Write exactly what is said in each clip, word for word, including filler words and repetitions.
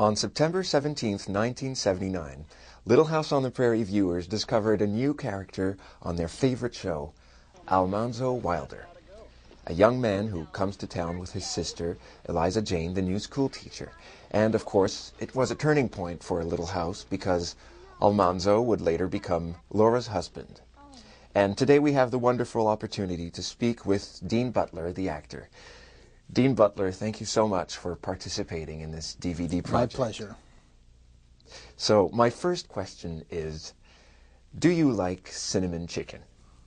On September seventeenth, nineteen seventy-nine, Little House on the Prairie viewers discovered a new character on their favorite show, Almanzo Wilder, a young man who comes to town with his sister, Eliza Jane, the new school teacher. And, of course, it was a turning point for Little House because Almanzo would later become Laura's husband. And today we have the wonderful opportunity to speak with Dean Butler, the actor. Dean Butler, thank you so much for participating in this D V D project. My pleasure. So, my first question is, do you like cinnamon chicken?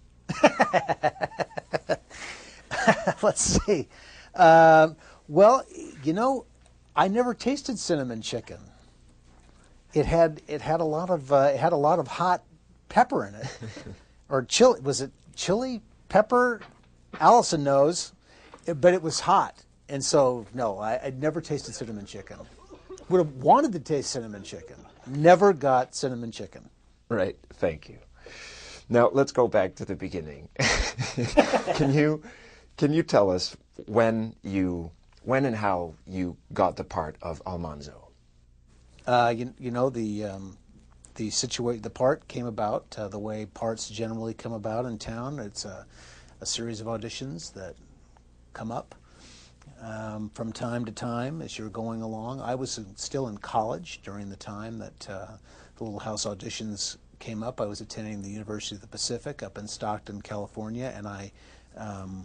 Let's see. Um, well, you know, I never tasted cinnamon chicken. It had it had a lot of uh, it had a lot of hot pepper in it, or chili. Was it chili pepper? Allison knows, but it was hot, and so no, I, I'd never tasted cinnamon chicken. Would have wanted to taste cinnamon chicken. Never got cinnamon chicken. Right. Thank you. Now let's go back to the beginning. Can you can you tell us when you when and how you got the part of Almanzo? Uh, you, you know the um, the situa- the part came about uh, the way parts generally come about in town. It's a, a series of auditions that come up um, from time to time as you're going along. I was still in college during the time that uh, the Little House auditions came up. I was attending the University of the Pacific up in Stockton, California, and I um,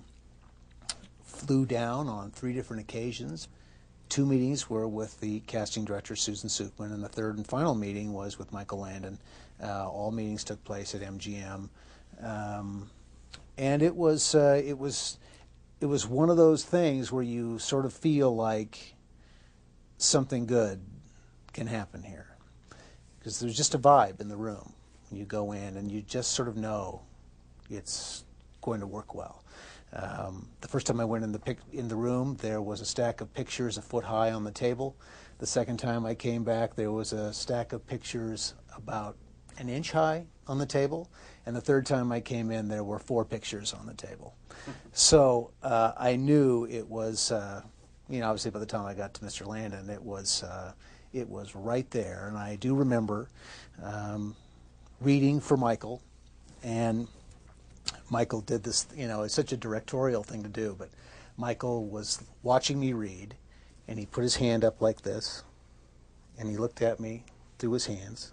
flew down on three different occasions. Two meetings were with the casting director, Susan Sukman, and the third and final meeting was with Michael Landon. Uh, all meetings took place at M G M, um, and it was uh, it was it was one of those things where you sort of feel like something good can happen here, because there's just a vibe in the room. You go in and you just sort of know it's going to work well. Um, the first time I went in the pic in the room, there was a stack of pictures a foot high on the table. The second time I came back, there was a stack of pictures about an inch high on the table. And the third time I came in, there were four pictures on the table. So uh, I knew it was, uh, you know, obviously by the time I got to Mister Landon, it was, uh, it was right there. And I do remember um, reading for Michael, and Michael did this, you know, it's such a directorial thing to do, but Michael was watching me read, and he put his hand up like this, and he looked at me through his hands,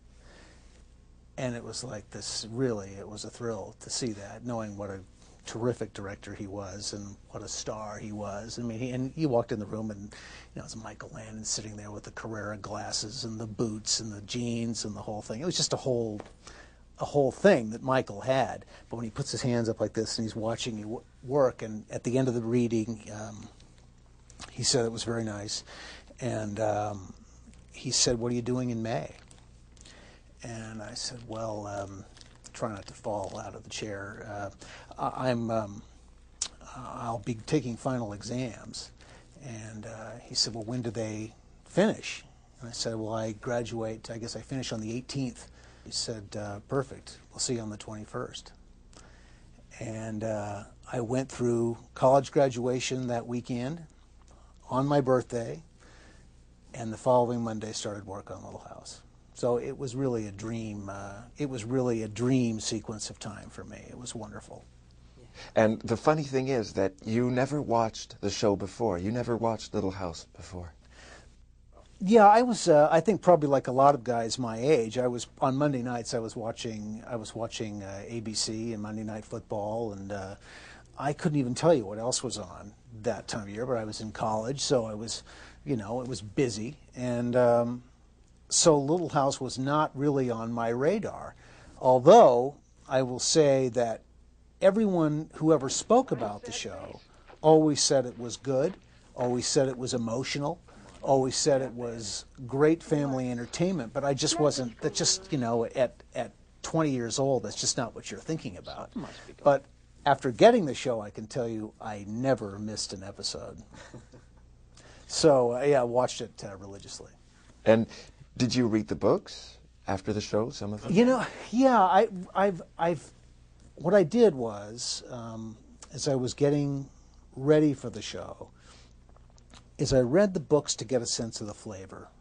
and it was like this, really, it was a thrill to see that, knowing what a terrific director he was and what a star he was. I mean, he, and you walked in the room, and, you know, it's Michael Landon sitting there with the Carrera glasses and the boots and the jeans and the whole thing. It was just a whole... a whole thing that Michael had. But when he puts his hands up like this and he's watching you work, and at the end of the reading, um, he said it was very nice. And um, he said, "What are you doing in May?" And I said, "Well, um, try not to fall out of the chair. Uh, I'm, um, I'll be taking final exams." And uh, he said, "Well, when do they finish?" And I said, "Well, I graduate, I guess I finish on the eighteenth. He said, uh, "Perfect. We'll see you on the twenty-first." And uh, I went through college graduation that weekend on my birthday, and the following Monday started work on Little House. So it was really a dream. Uh, it was really a dream sequence of time for me. It was wonderful. And the funny thing is that you never watched the show before. You never watched Little House before. Yeah, I was. Uh, I think probably like a lot of guys my age. I was on Monday nights. I was watching. I was watching uh, A B C and Monday Night Football, and uh, I couldn't even tell you what else was on that time of year. But I was in college, so I was, you know, it was busy, and um, so Little House was not really on my radar. Although I will say that everyone who ever spoke about the show always said it was good, always said it was emotional. Always said it was great family entertainment, but I just wasn't, that just, you know, at, at twenty years old, that's just not what you're thinking about. But after getting the show, I can tell you I never missed an episode. So, uh, yeah, I watched it uh, religiously. And did you read the books after the show, some of them? You know, yeah, I, I've, I've, what I did was, um, as I was getting ready for the show, is I read the books to get a sense of the flavor.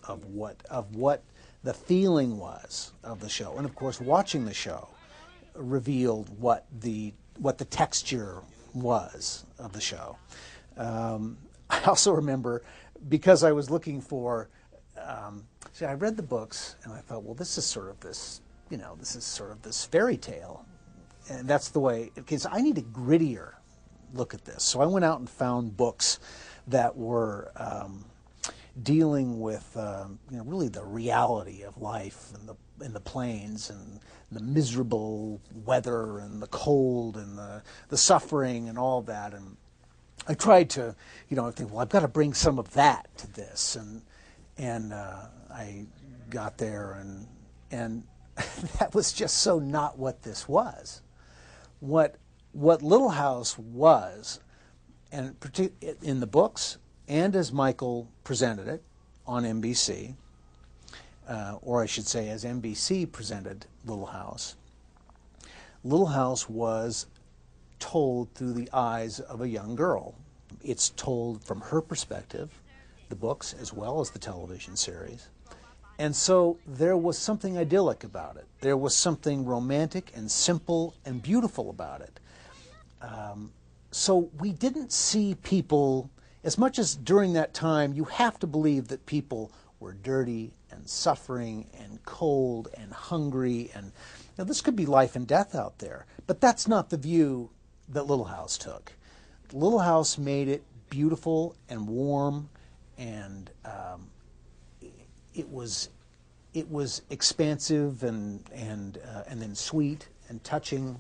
of what of what the feeling was of the show. And of course, watching the show revealed what the what the texture was of the show. Um, I also remember, because I was looking for, um, see, I read the books and I thought, well, this is sort of this, you know, this is sort of this fairy tale, and that's the way. Because I need a grittier look at this, so I went out and found books that were um, dealing with, um, you know, really the reality of life in the in the plains, and the miserable weather and the cold and the the suffering and all that. And I tried to, you know, I think, well, I've got to bring some of that to this, and and uh, I got there, and and that was just so not what this was. What what Little House was, and in the books, and as Michael presented it on N B C, uh, or I should say, as N B C presented Little House, Little House was told through the eyes of a young girl. It's told from her perspective, the books as well as the television series. And so there was something idyllic about it. There was something romantic and simple and beautiful about it. Um, so we didn't see people, as much as during that time you have to believe that people were dirty and suffering and cold and hungry, and now this could be life and death out there, but that's not the view that Little House took. Little House made it beautiful and warm, and um, it was it was expansive and and uh, and then sweet and touching.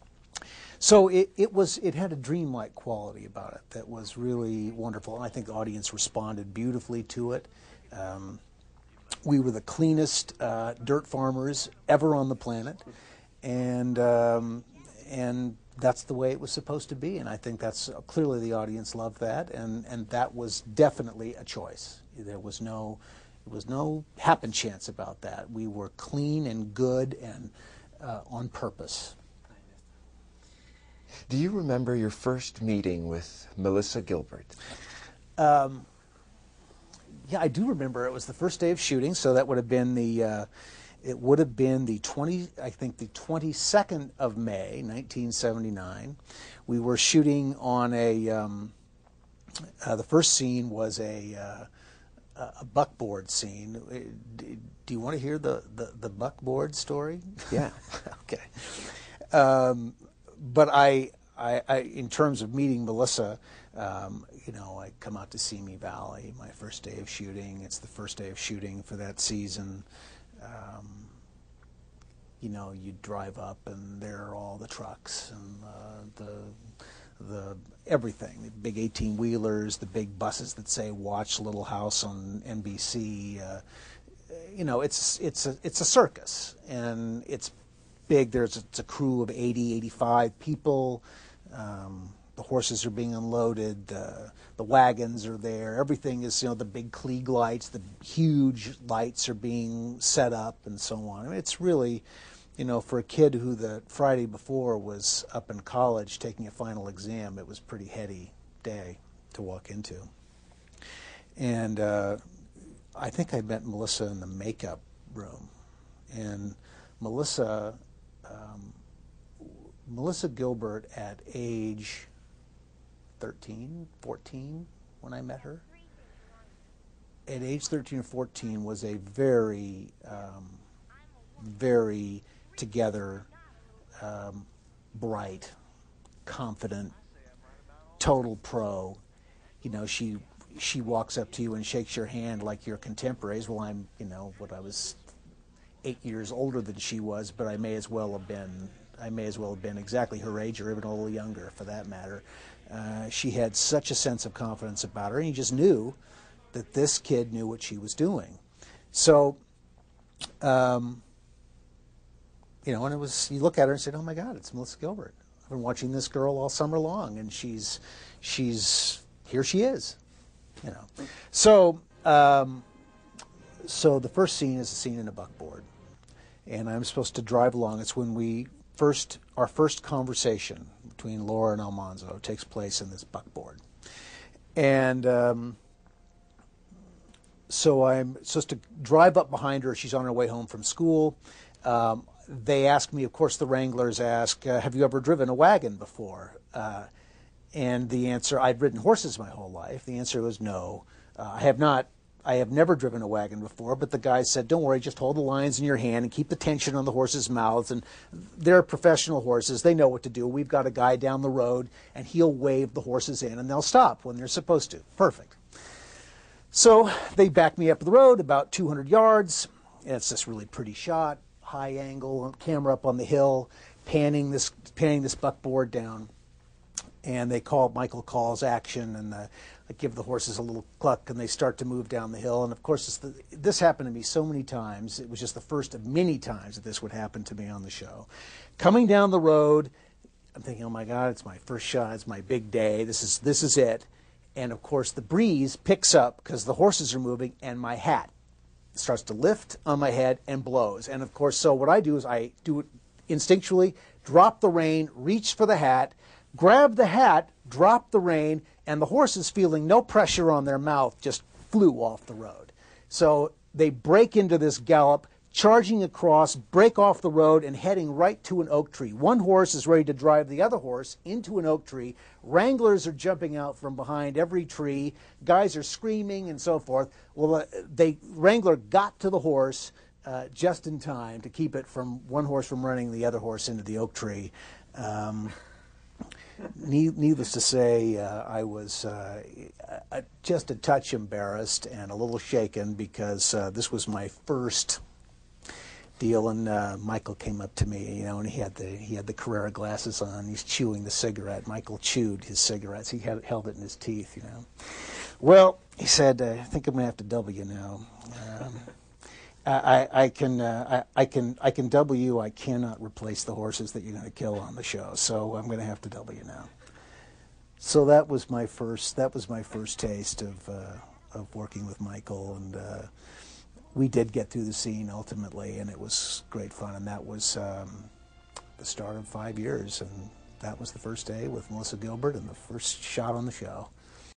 So it, it was it had a dreamlike quality about it that was really wonderful, and I think the audience responded beautifully to it. Um, we were the cleanest uh, dirt farmers ever on the planet, and um, and that's the way it was supposed to be, and I think that's uh, clearly the audience loved that, and and that was definitely a choice. There was no there was no happen chance about that. We were clean and good and uh, on purpose. Do you remember your first meeting with Melissa Gilbert? Um, yeah, I do remember. It was the first day of shooting, so that would have been the uh, it would have been the twenty I think the twenty-second of May, nineteen seventy-nine. We were shooting on a um, uh, the first scene was a uh, a buckboard scene. Do you want to hear the the, the buckboard story? Yeah. Okay. Um, But I, I, I, in terms of meeting Melissa, um, you know, I come out to Simi Valley, my first day of shooting. It's the first day of shooting for that season. Um, you know, you drive up, and there are all the trucks and uh, the the everything, the big eighteen wheelers, the big buses that say "Watch Little House" on N B C. Uh, you know, it's it's a it's a circus, and it's big. There's a, it's a crew of eighty, eighty-five people. Um, the horses are being unloaded. The the wagons are there. Everything is, you know, the big Klieg lights, the huge lights are being set up, and so on. I mean, it's really, you know, for a kid who the Friday before was up in college taking a final exam, it was a pretty heady day to walk into. And uh, I think I met Melissa in the makeup room, and Melissa. Um, Melissa Gilbert at age thirteen, fourteen when I met her. At age thirteen or fourteen was a very, um, very together, um, bright, confident, total pro. You know, she she walks up to you and shakes your hand like you're contemporaries. Well, I'm, you know, what I was eight years older than she was, but I may as well have been I may as well have been exactly her age, or even a little younger for that matter. Uh, she had such a sense of confidence about her, and you just knew that this kid knew what she was doing. So, um, you know, and it was, you look at her and said, "Oh my God, it's Melissa Gilbert. I've been watching this girl all summer long, and she's she's here she is." You know, so. Um, So the first scene is a scene in a buckboard, and I'm supposed to drive along. It's when we first, our first conversation between Laura and Almanzo takes place in this buckboard. And um, so I'm supposed to drive up behind her. She's on her way home from school. Um, they ask me, of course, the Wranglers ask, uh, have you ever driven a wagon before? Uh, and the answer, I'd ridden horses my whole life. The answer was no. Uh, I have not. I have never driven a wagon before, but the guy said, don't worry, just hold the lines in your hand and keep the tension on the horses' mouths. And they're professional horses. They know what to do. We've got a guy down the road, and he'll wave the horses in, and they'll stop when they're supposed to. Perfect. So they back me up the road about two hundred yards. And it's this really pretty shot, high angle, camera up on the hill, panning this, panning this buckboard down. And they call, Michael calls action, and the, I give the horses a little cluck, and they start to move down the hill. And of course, it's the, this happened to me so many times. It was just the first of many times that this would happen to me on the show. Coming down the road, I'm thinking, oh my God, it's my first shot. It's my big day. This is this is it. And of course, the breeze picks up because the horses are moving, and my hat starts to lift on my head and blows. And of course, so what I do is I do it instinctually, drop the rein, reach for the hat, grab the hat, drop the rein, and the horses, feeling no pressure on their mouth, just flew off the road. So they break into this gallop, charging across, break off the road, and heading right to an oak tree. One horse is ready to drive the other horse into an oak tree. Wranglers are jumping out from behind every tree. Guys are screaming and so forth. Well, uh, they Wrangler got to the horse uh, just in time to keep it from one horse from running the other horse into the oak tree. Um, Needless to say, uh, I was uh, just a touch embarrassed and a little shaken because uh, this was my first deal, and uh, Michael came up to me, you know, and he had the he had the Carrera glasses on. He's chewing the cigarette. Michael chewed his cigarettes. He had held it in his teeth, you know. Well, he said, uh, "I think I'm going to have to double you now." Um, I, I can uh, I, I can I can double you. I cannot replace the horses that you're going to kill on the show, so I'm going to have to double you now. So that was my first that was my first taste of uh, of working with Michael, and uh, we did get through the scene ultimately, and it was great fun. And that was um, the start of five years, and that was the first day with Melissa Gilbert and the first shot on the show.